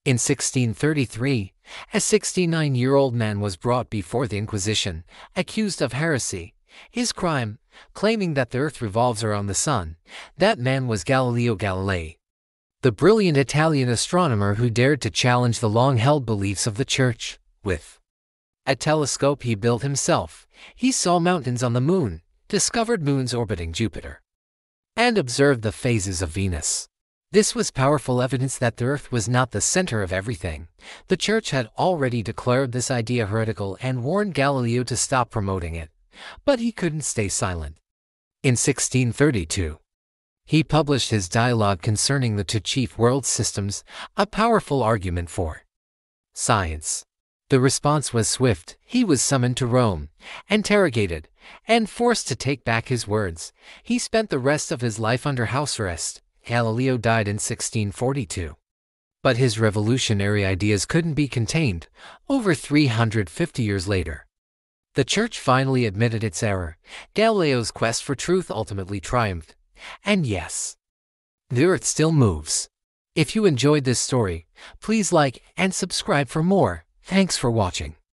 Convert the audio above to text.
In 1633, a 69-year-old man was brought before the Inquisition, accused of heresy. His crime, claiming that the earth revolves around the sun. That man was Galileo Galilei, the brilliant Italian astronomer who dared to challenge the long-held beliefs of the Church. With a telescope he built himself, he saw mountains on the moon, discovered moons orbiting Jupiter, and observed the phases of Venus. This was powerful evidence that the earth was not the center of everything. The Church had already declared this idea heretical and warned Galileo to stop promoting it, but he couldn't stay silent. In 1632, he published his dialogue concerning the two chief world systems, a powerful argument for science. The response was swift. He was summoned to Rome, interrogated, and forced to take back his words. He spent the rest of his life under house arrest. Galileo died in 1642. But his revolutionary ideas couldn't be contained. Over 350 years later, the Church finally admitted its error. Galileo's quest for truth ultimately triumphed. And yes, the earth still moves. If you enjoyed this story, please like and subscribe for more. Thanks for watching.